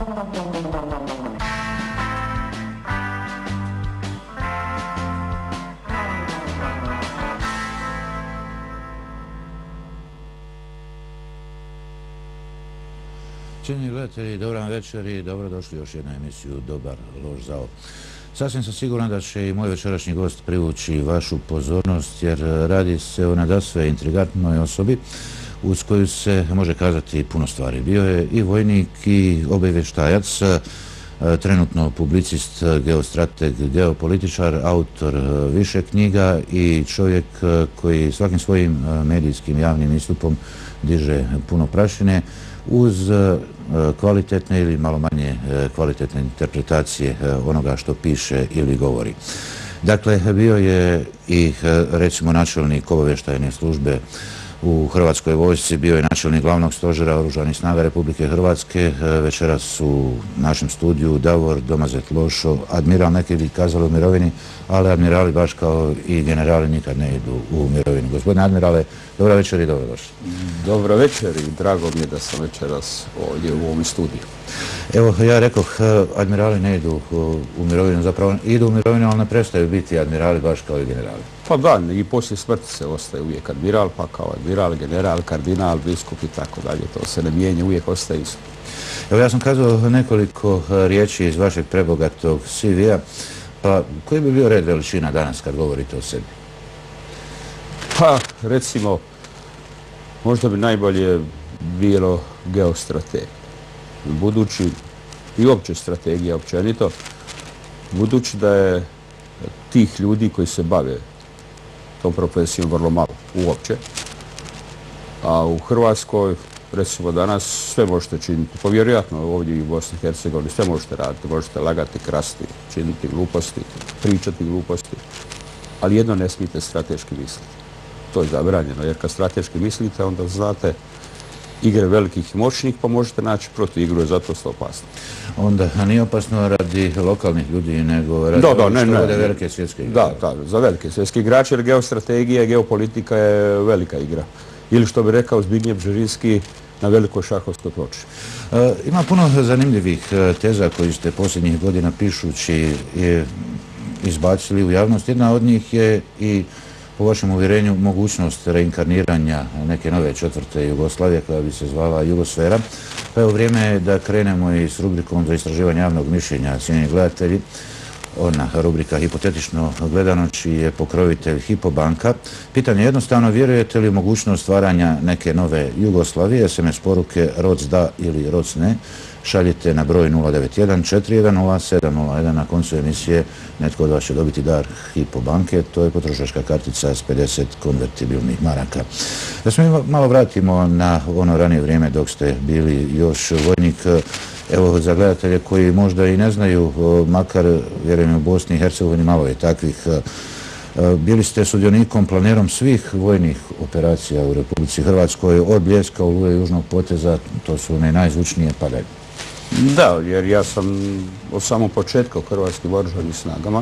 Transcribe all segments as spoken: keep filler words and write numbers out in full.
Cijenjeni gledatelji, dobar vam večer i dobrodošli u još jednu emisiju Dobar loš zao. Sasvim sam siguran da će i moj večerašnji gost privući vašu pozornost, jer radi se o nadasve intrigantnoj osobi uz koju se može kazati puno stvari. Bio je i vojnik i obavještajac, trenutno publicist, geostrateg, geopolitičar, autor više knjiga i čovjek koji svakim svojim medijskim javnim istupom diže puno prašine uz kvalitetne ili malo manje kvalitetne interpretacije onoga što piše ili govori. Dakle, bio je i recimo načelnik obavještajne službe u Hrvatskoj vojsci, bio je načelnik glavnog stožera Oružanih snaga Republike Hrvatske. Večeras u našem studiju Davor Domazet Lošo, admiral, neki bi kazali u mirovini, ali admirali baš kao i generali nikad ne idu u mirovinu. Gospodine admirale, dobro večer i dobrodošli. Dobro večer i drago mi je da sam večeras ovdje u ovom studiju. Evo, ja rekoh, admirali ne idu u mirovinu, zapravo idu u mirovinu, ali ne prestaju biti admirali baš kao i generali. Pa da, i poslije smrti se ostaje uvijek admiral, pa kao admiral, general, kardinal, biskup i tako dalje. To se ne mijenja, uvijek ostaje isto. Evo, ja sam kazao nekoliko riječi iz vašeg prebogatog C V-a, pa koji bi bio red veličina danas kad govorite o sebi? Pa, recimo, možda bi najbolje bilo geostrateg. Budući, i uopće strategija općenito, budući da je tih ljudi koji se bave tom profesijom vrlo malo uopće, a u Hrvatskoj, recimo danas, sve možete činiti, pa vjerojatno ovdje i u Bosni i Hercegovini, sve možete raditi, možete lagati, krasti, činiti gluposti, pričati gluposti, ali jedno ne smijete strateški misliti. To je zabranjeno, jer kad strateški mislite, onda znate igre velikih i moćnih, pa možete naći protiv igru, je zato ste opasni. Onda nije opasno radi lokalnih ljudi, nego radi da, da, ne, što ne, velike svjetske igre. Da, da, za velike svjetske igrače, jer geostrategija i geopolitika je velika igra. Ili što bi rekao Zbignjev Bžežinski, na velikoj šahovskoj ploči. E, ima puno zanimljivih teza koji ste posljednjih godina pišući izbacili u javnost. Jedna od njih je i po vašem uvjerenju mogućnost reinkarniranja neke nove četvrte Jugoslavije koja bi se zvala Jugosfera. Pa evo vrijeme je da krenemo i s rubrikom za istraživanje javnog mišljenja, cijenjeni gledatelji. Ona rubrika hipotetično gledano, čiji je pokrovitelj Hypo banka. Pitanje je jednostavno, vjerujete li u mogućnost stvaranja neke nove Jugoslavije? S M S poruke roc da ili roc ne šaljite na broj nula devet jedan četiri jedan nula sedam nula jedan. Na koncu emisije netko od vas će dobiti dar Hypo banke, to je potrošačka kartica s pedeset konvertibilnih maraka. Da se mi malo vratimo na ono ranije vrijeme dok ste bili još vojnik. Evo, za gledatelje koji možda i ne znaju, makar vjerujem u Bosni i Hercegovini malo je takvih, bili ste sudionikom, planerom svih vojnih operacija u Republici Hrvatskoj, od Bljeska, Oluje, Južnog poteza, to su one najzvučnije, pa daj. Da, jer ja sam od samog početka u Hrvatskim oružanim snagama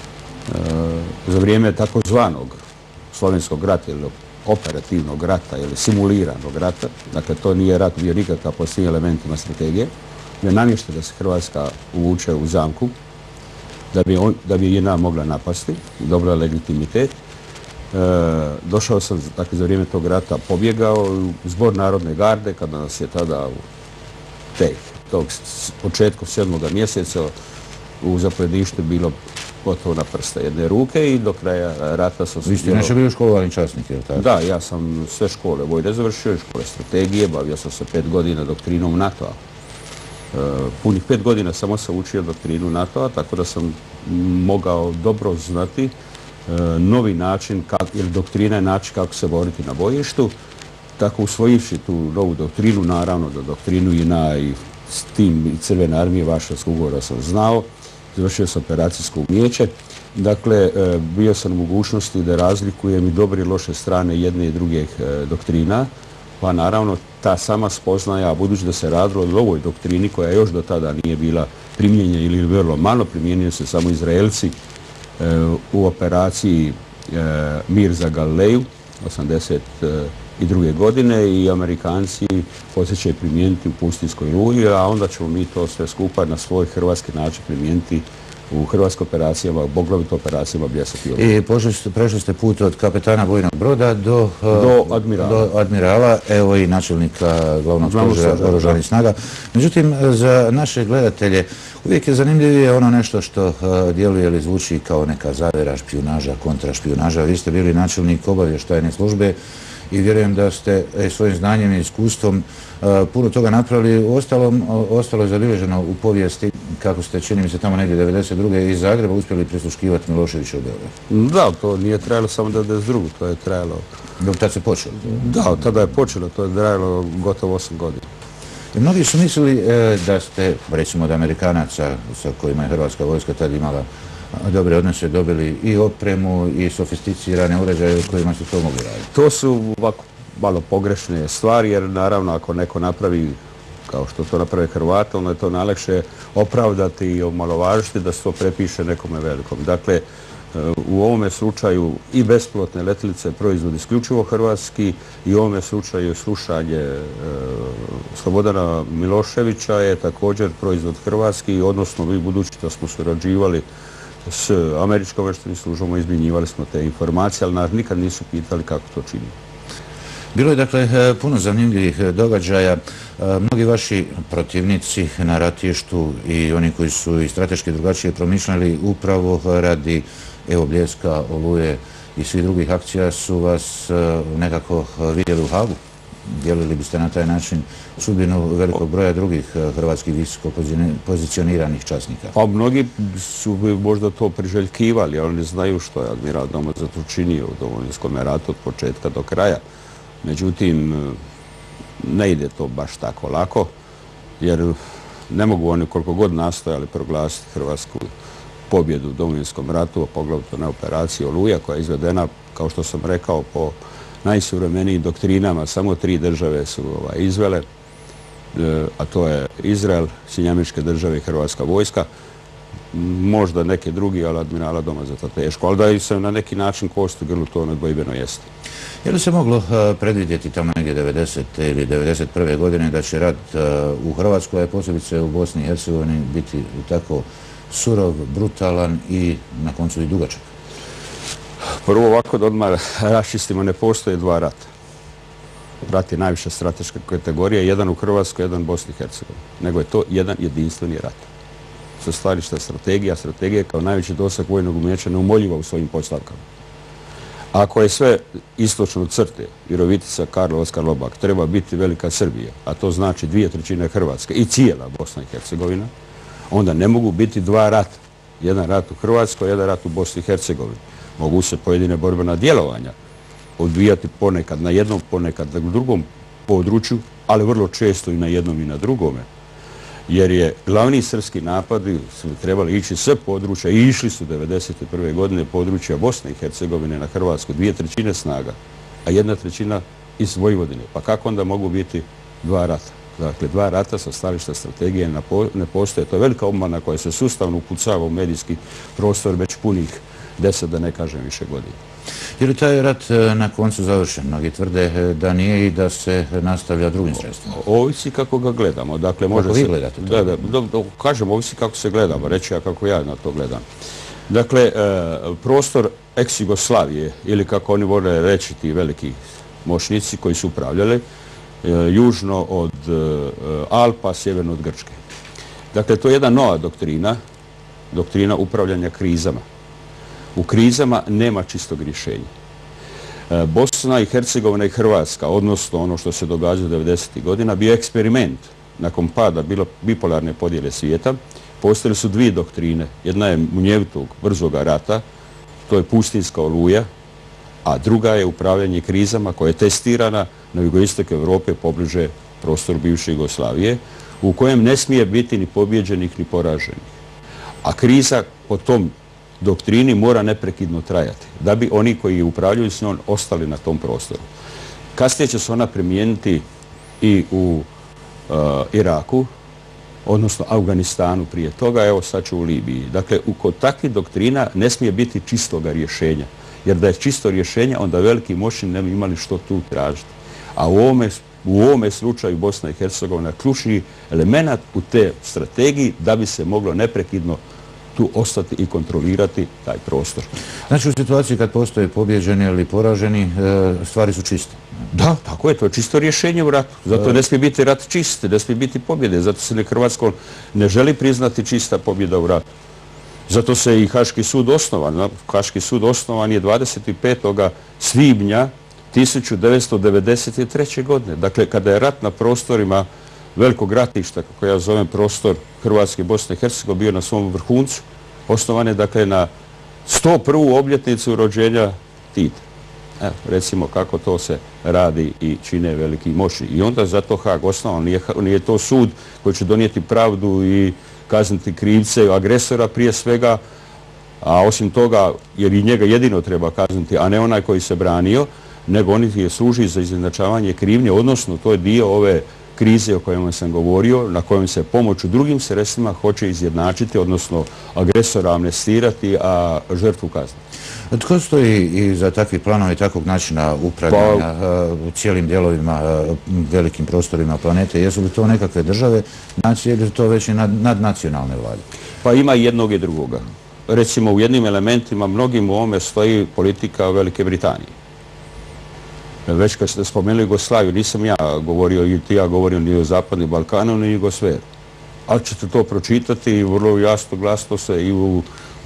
za vrijeme takozvanog Slovenskog rata ili operativnog rata ili simuliranog rata, dakle to nije rat bio nikakav po svim elementima strategije, je namješten da se Hrvatska uvuče u zamku, da bi, on, da bi JNA mogla napasti i dobila legitimitet. E, došao sam, dakle, za vrijeme tog rata pobjegao u Zbor Narodne garde, kada nas je tada u te, tog početku sedmoga mjeseca u zapovjedništvu bilo gotovo na prste jedne ruke i do kraja rata sam... Vi ste inače bili školovani časnik, je li tako? Da, ja sam sve škole vojne završio, škole strategije, bavio sam se pet godina doktrinom NATO-a. Punih pet godina samo sam učio doktrinu NATO-a, tako da sam mogao dobro znati novi način, jer doktrina je način kako se boriti na bojištu. Tako usvojivši tu novu doktrinu, naravno da doktrinu JNA i s tim i Crvene armije Varšavskog ugovora sam znao, završio sam operacijsko umijeće. Dakle, bio sam u mogućnosti da razlikujem i dobre i loše strane jedne i druge doktrina, pa naravno ta sama spoznaja, a budući da se radilo o ovoj doktrini koja još do tada nije bila primijenjena ili vrlo malo, primjenjuju se samo Izraelci u operaciji Mir za Galileju osamdeset i druge godine i Amerikanci poslije će primijeniti u pustinskoj Oluji, a onda ćemo mi to sve skupa na svoj hrvatski način primijeniti u hrvatskim operacijama, poglavito operacijama Bljesak i Oluja. I prešli ste put od kapetana bojnog broda do, do, admirala. do admirala, evo i načelnika glavnog stožera oružanih snaga. Međutim, za naše gledatelje uvijek je zanimljivije ono nešto što djeluje ili zvuči kao neka zavjera, špijunaža, kontrašpijunaža. Vi ste bili načelnik obavještajne službe i vjerujem da ste svojim znanjem i iskustvom puno toga napravili. Ostalom, ostalo je zabilježeno u povijesti kako ste, čini mi se, tamo negdje devedeset druge iz Zagreba uspjeli prisluškivati Miloševića u Beogradu. Da, to nije trajalo samo devedeset druge to je trajalo... Dok tad se počelo? Da, od tada je počelo, to je trajalo gotovo osam godina. I mnogi su mislili da ste, recimo od Amerikanaca sa kojima je hrvatska vojska tad imala dobre odnose, dobili i opremu i sofisticirane uređaje kojima su to mogli raditi. To su ovako malo pogrešne stvari, jer naravno ako neko napravi kao što to naprave Hrvata, onda je to najlakše opravdati i omalovažiti da se to prepiše nekome velikom. Dakle, u ovome slučaju i bespilotne letjelice proizvod isključivo hrvatski i u ovome slučaju slušanje Slobodana Miloševića je također proizvod hrvatski, odnosno vi budući da smo surađivali s američkom obavještajnom službom, izmjenjivali smo te informacije, ali nas nikad nisu pitali kako to čini. Bilo je dakle puno zanimljivih događaja. Mnogi vaši protivnici na ratištu i oni koji su i strateški drugačije promišljali upravo radi evo Bljeska, Oluje i svih drugih akcija su vas nekako vidjeli u Hagu. Dijelili biste na taj način sudbinu velikog broja drugih hrvatskih visoko pozicioniranih časnika. Pa mnogi su možda to priželjkivali, ali ne znaju što je admiral Domazet učinio u Domovinskom ratu od početka do kraja. Međutim, ne ide to baš tako lako, jer ne mogu oni koliko god nastojali proglasiti hrvatsku pobjedu u Domovinskom ratu, a poglavito na operaciji Oluja koja je izvedena, kao što sam rekao, po najsuvremenijim doktrinama. Samo tri države su izvele, a to je Izrael, Sjedinjene Američke Države i Hrvatska vojska. Možda neke drugi, ali admirala Domazeta teško. Ali da se na neki način kosti grlu, to nedvojbeno jeste. Je li se moglo predvidjeti tamo negdje devedesete ili devedeset prve godine da će rat u Hrvatskoj, a posebice u Bosni i Hercegovini, biti tako surov, brutalan i na koncu i dugačak? Prvo ovako da odmah raščistimo, ne postoje dva rata. Rat je najviša strateška kategorija, jedan u Hrvatskoj, jedan u Bosni i Hercegovini. Nego je to jedan jedinstveni rat. Sa stajališta strategija, strategija kao najveći doseg vojnog umijeća neumoljiva u svojim postavkama. Ako je sve istočno od crte, Virovitica, Karlovac, Karlobag, treba biti velika Srbija, a to znači dvije trećine Hrvatske i cijela Bosna i Hercegovina, onda ne mogu biti dva rata. Jedan rat u Hrvatskoj, jedan rat u Bosni i Hercegovini. Mogu se pojedine borbena djelovanja odvijati ponekad na jednom, ponekad na drugom području, ali vrlo često i na jednom i na drugome. Jer je glavni srpski napadi su trebali ići sve područja i išli su devedeset prve godine područja Bosne i Hercegovine na Hrvatsku, dvije trećine snaga, a jedna trećina iz Vojvodine. Pa kako onda mogu biti dva rata? Dakle, dva rata sa stajališta strategije ne postoje. To je velika obmana koja se sustavno upucava u medijski prostor već punih deset, da ne kažem više godina. Je li taj rat na koncu završen? Mnogi tvrde da nije i da se nastavlja drugim sredstvima. Ovisi kako ga gledamo. Dakle, može kako vi se, gledate to? Da, da, da, da, kažem, ovisi kako se gledamo. Reći ja kako ja na to gledam. Dakle, e, prostor ex-Jugoslavije, ili kako oni vole reći ti veliki moćnici koji su upravljali, e, južno od e, Alpa, sjeverno od Grčke. Dakle, to je jedna nova doktrina, doktrina upravljanja krizama. U krizama nema čistog rješenja. Bosna i Hercegovina i Hrvatska, odnosno ono što se događa u devedesetih godina, bio eksperiment nakon pada bipolarne podjele svijeta. Postojale su dvije doktrine. Jedna je munjevitog, brzoga rata, to je pustinska Oluja, a druga je upravljanje krizama koja je testirana na jugoistoku Europe pobliže prostoru bivše Jugoslavije, u kojem ne smije biti ni pobjeđenih ni poraženih. A kriza po tom doktrini mora neprekidno trajati, da bi oni koji upravljaju s njom ostali na tom prostoru. Kasnije će se ona primijeniti i u uh, Iraku, odnosno Afganistanu prije toga, evo sad ću u Libiji. Dakle, kod takvih doktrina ne smije biti čistoga rješenja, jer da je čisto rješenje, onda veliki moćni ne bi imali što tu tražiti. A u ovome, u ovome slučaju Bosna i Hercegovina je ključni element u te strategiji da bi se moglo neprekidno tu ostati i kontrolirati taj prostor. Znači u situaciji kad postoje pobjeđeni ili poraženi, stvari su čiste. Da, tako je, to je čisto rješenje u ratu. Zato ne smije biti rat čist, ne smije biti pobjede. Zato se ne Hrvatsko ne želi priznati čista pobjeda u ratu. Zato se i Haški sud osnovan. Haški sud osnovan je dvadeset petog svibnja tisuću devetsto devedeset treće. godine. Dakle, kada je rat na prostorima velikog ratišta, kako ja zovem prostor Hrvatske, Bosne i Hercegovine, bio na svom vrhuncu, osnovan je dakle na sto prvu obljetnicu rođenja Tita. Evo, recimo kako to se radi i čine veliki moćni. I onda zato Haag osnovan, nije, nije to sud koji će donijeti pravdu i kazniti krivce, agresora prije svega, a osim toga, jer i njega jedino treba kazniti, a ne onaj koji se branio, nego oni je služi za izjednačavanje krivnje, odnosno to je dio ove krize o kojima sam govorio, na kojem se pomoću drugim sredstvima hoće izjednačiti, odnosno agresora amnestirati, a žrtvu kazniti. Tko stoji i za takvi planove i takvog načina upravljanja u cijelim dijelovima, velikim prostorima planete? Jesu li to nekakve države, nacije ili to već i nadnacionalne vlade? Pa ima i jednog i drugoga. Recimo u jednim elementima, mnogim u ovome stoji politika Velike Britanije. Već kad ste spomenuli Jugoslaviju, nisam ja govorio, i ti ja govorio ni o Zapadnom Balkanu, ni Jugoslaviji. Ali ćete to pročitati i vrlo jasno, glasno se i u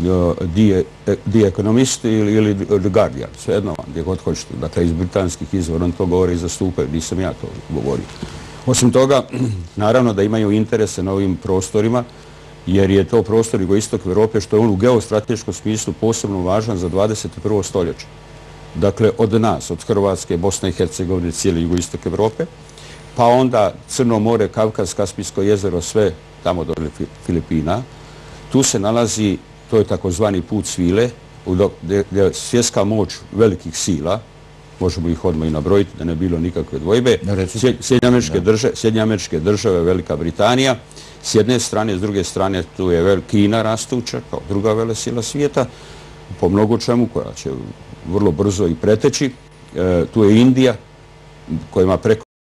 The Economist ili The Guardian, svejedno vam, gdje god hoćete. Dakle, iz britanskih izvora on to govori i zastupaju, nisam ja to govorio. Osim toga, naravno da imaju interese na ovim prostorima, jer je to prostor jugoistok Europe, što je on u geostrateškom smislu posebno važan za dvadeset prvo stoljeće. Dakle, od nas, od Hrvatske, Bosne i Hercegovine, cijeli jugoistok Europe, pa onda Crno more, Kavkaz, Kaspijsko jezero, sve tamo do Filipina. Tu se nalazi, to je takozvani put svile, gdje je svjetska moć velikih sila, možemo ih odmah i nabrojiti da ne bilo nikakve dvojbe, Sjedinjene Američke Države, Velika Britanija, s jedne strane, s druge strane tu je Kina rastuća, kao druga velesila svijeta, po mnogo čemu, koja će vrlo brzo i preteći. Tu je Indija, koja ima preko